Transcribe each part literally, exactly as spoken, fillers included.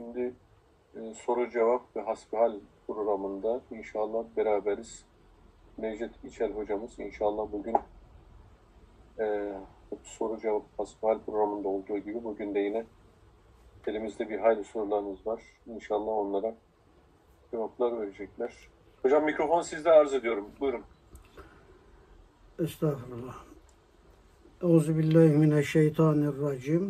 Şimdi e, soru cevap ve hasbihal programında inşallah beraberiz. Necdet İçer hocamız inşallah bugün e, soru cevap hasbihal programında olduğu gibi bugün de yine elimizde bir hayli sorularımız var. İnşallah onlara cevaplar verecekler. Hocam mikrofon sizde, arz ediyorum. Buyurun. Estağfurullah. Euzubillahimineşşeytanirracim.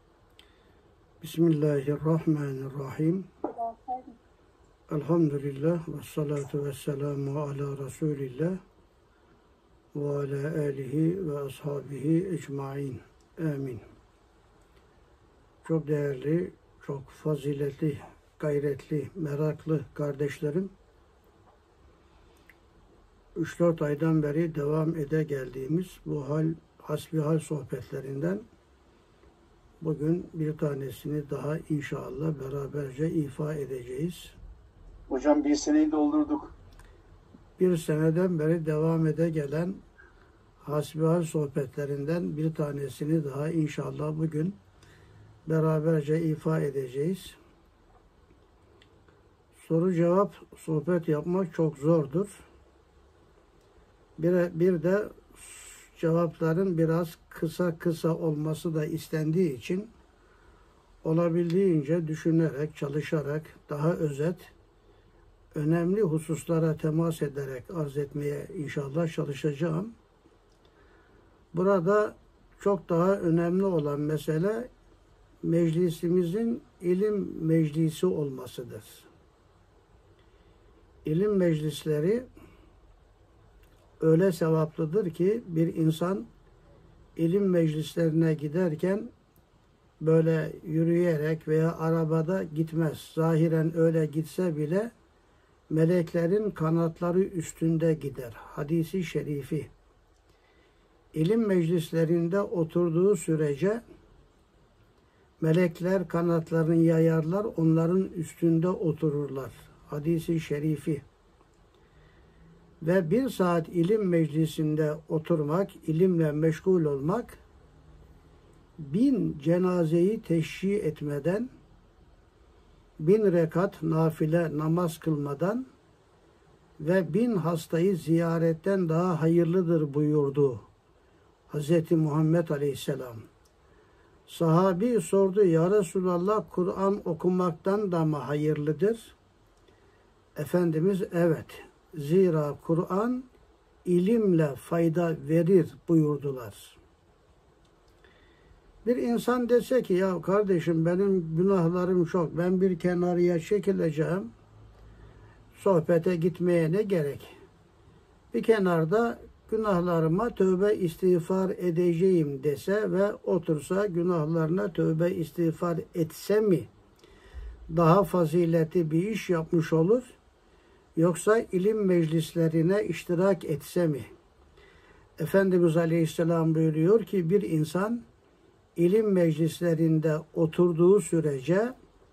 Bismillahirrahmanirrahim. Elhamdülillah ve salatu ve selamu ala Resulillah ve ala alihi ve ashabihi ecmain. Amin. Çok değerli, çok faziletli, gayretli, meraklı kardeşlerim, üç dört aydan beri devam ede geldiğimiz bu hal, hasbihal sohbetlerinden bugün bir tanesini daha inşallah beraberce ifa edeceğiz. Hocam bir seneyi doldurduk. Bir seneden beri devam ede gelen hasbihal sohbetlerinden bir tanesini daha inşallah bugün beraberce ifa edeceğiz. Soru cevap sohbet yapmak çok zordur. Bir, bir de cevapların biraz kısa kısa olması da istendiği için olabildiğince düşünerek, çalışarak, daha özet, önemli hususlara temas ederek arz etmeye inşallah çalışacağım. Burada çok daha önemli olan mesele meclisimizin ilim meclisi olmasıdır. İlim meclisleri öyle sevaplıdır ki bir insan ilim meclislerine giderken böyle yürüyerek veya arabada gitmez. Zahiren öyle gitse bile meleklerin kanatları üstünde gider. Hadisi şerifi. İlim meclislerinde oturduğu sürece melekler kanatlarını yayarlar, onların üstünde otururlar. Hadisi şerifi. Ve bir saat ilim meclisinde oturmak, ilimle meşgul olmak, bin cenazeyi teşhi etmeden, bin rekat nafile namaz kılmadan ve bin hastayı ziyaretten daha hayırlıdır buyurdu Hz. Muhammed Aleyhisselam. Sahabi sordu, ya Resulallah, Kur'an okumaktan da mı hayırlıdır? Efendimiz evet. Zira Kur'an ilimle fayda verir buyurdular. Bir insan dese ki ya kardeşim benim günahlarım çok, ben bir kenarıya çekileceğim, sohbete gitmeye ne gerek? Bir kenarda günahlarıma tövbe istiğfar edeceğim dese ve otursa günahlarına tövbe istiğfar etse mi daha faziletli bir iş yapmış olur? Yoksa ilim meclislerine iştirak etse mi? Efendimiz Aleyhisselam buyuruyor ki bir insan ilim meclislerinde oturduğu sürece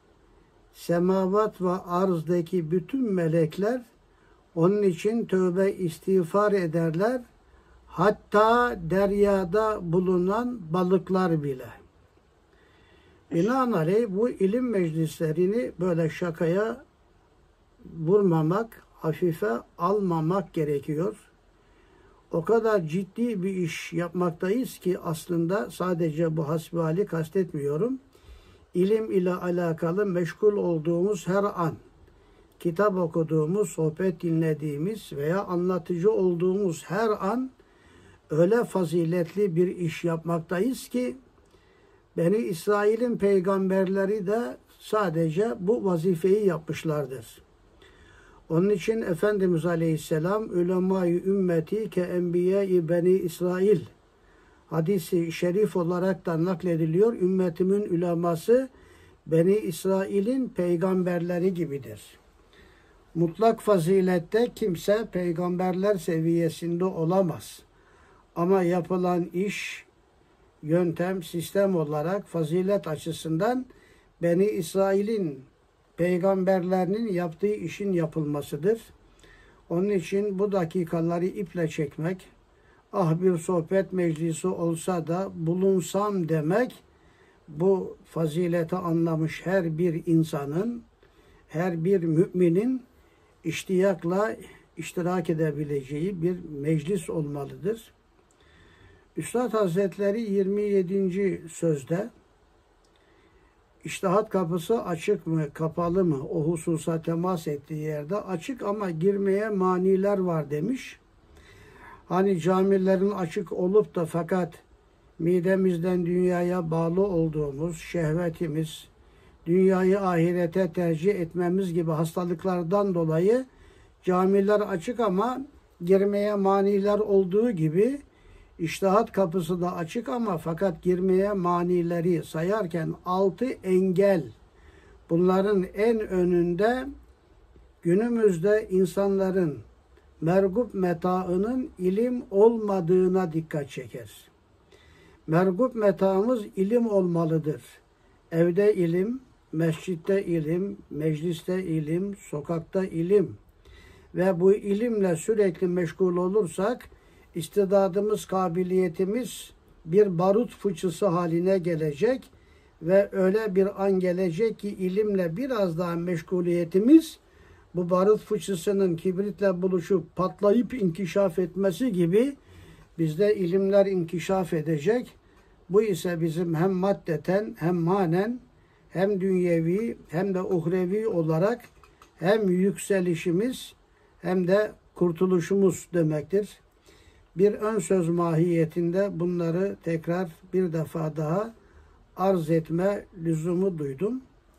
semavat ve arzdaki bütün melekler onun için tövbe istiğfar ederler. Hatta deryada bulunan balıklar bile. Binaenaleyh bu ilim meclislerini böyle şakaya vurmamak, hafife almamak gerekiyor. O kadar ciddi bir iş yapmaktayız ki aslında sadece bu hasbihali kastetmiyorum. İlim ile alakalı meşgul olduğumuz her an, kitap okuduğumuz, sohbet dinlediğimiz veya anlatıcı olduğumuz her an öyle faziletli bir iş yapmaktayız ki Beni İsrail'in peygamberleri de sadece bu vazifeyi yapmışlardır. Onun için Efendimiz Aleyhisselam ulemâ-i ümmeti ke enbiya-i Beni İsrail hadisi şerif olarak da naklediliyor. Ümmetimin uleması Beni İsrail'in peygamberleri gibidir. Mutlak fazilette kimse peygamberler seviyesinde olamaz. Ama yapılan iş, yöntem, sistem olarak fazilet açısından Beni İsrail'in peygamberlerinin yaptığı işin yapılmasıdır. Onun için bu dakikaları iple çekmek, ah bir sohbet meclisi olsa da bulunsam demek, bu fazileti anlamış her bir insanın, her bir müminin iştiyakla iştirak edebileceği bir meclis olmalıdır. Üstad Hazretleri yirmi yedinci sözde İçtihat kapısı açık mı, kapalı mı? O hususa temas ettiği yerde açık ama girmeye maniler var demiş. Hani camilerin açık olup da fakat midemizden dünyaya bağlı olduğumuz şehvetimiz, dünyayı ahirete tercih etmemiz gibi hastalıklardan dolayı camiler açık ama girmeye maniler olduğu gibi İçtihat kapısı da açık ama fakat girmeye manileri sayarken altı engel. Bunların en önünde günümüzde insanların mergup metaının ilim olmadığına dikkat çeker. Mergup metaımız ilim olmalıdır. Evde ilim, mescitte ilim, mecliste ilim, sokakta ilim. Ve bu ilimle sürekli meşgul olursak İstidadımız, kabiliyetimiz bir barut fıçısı haline gelecek ve öyle bir an gelecek ki ilimle biraz daha meşguliyetimiz bu barut fıçısının kibritle buluşup patlayıp inkişaf etmesi gibi bizde ilimler inkişaf edecek. Bu ise bizim hem maddeten hem manen hem dünyevi hem de uhrevi olarak hem yükselişimiz hem de kurtuluşumuz demektir. Bir ön söz mahiyetinde bunları tekrar bir defa daha arz etme lüzumu duydum.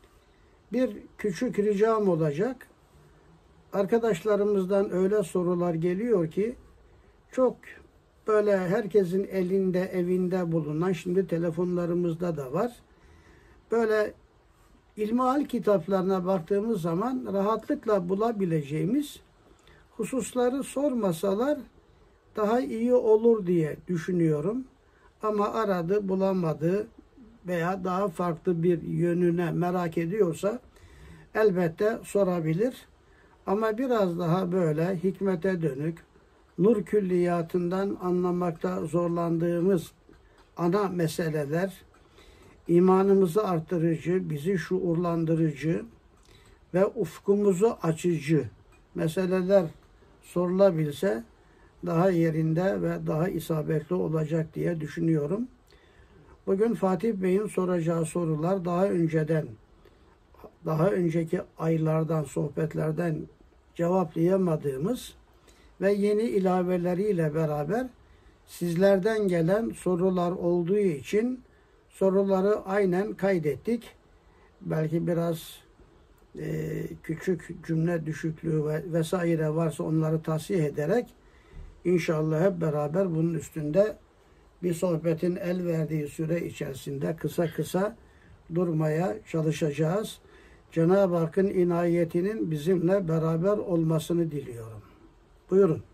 Bir küçük ricam olacak. Arkadaşlarımızdan öyle sorular geliyor ki çok böyle herkesin elinde, evinde bulunan, şimdi telefonlarımızda da var. Böyle ilmihal kitaplarına baktığımız zaman rahatlıkla bulabileceğimiz hususları sormasalar daha iyi olur diye düşünüyorum. Ama aradı, bulamadı veya daha farklı bir yönüne merak ediyorsa elbette sorabilir. Ama biraz daha böyle hikmete dönük, nur külliyatından anlamakta zorlandığımız ana meseleler, imanımızı artırıcı, bizi şuurlandırıcı ve ufkumuzu açıcı meseleler sorulabilse daha yerinde ve daha isabetli olacak diye düşünüyorum. Bugün Fatih Bey'in soracağı sorular daha önceden, daha önceki aylardan, sohbetlerden cevaplayamadığımız ve yeni ilaveleriyle beraber sizlerden gelen sorular olduğu için soruları aynen kaydettik. Belki biraz e, küçük cümle düşüklüğü ve vesaire varsa onları tasih ederek İnşallah hep beraber bunun üstünde bir sohbetin el verdiği süre içerisinde kısa kısa durmaya çalışacağız. Cenab-ı Hakk'ın inayetinin bizimle beraber olmasını diliyorum. Buyurun.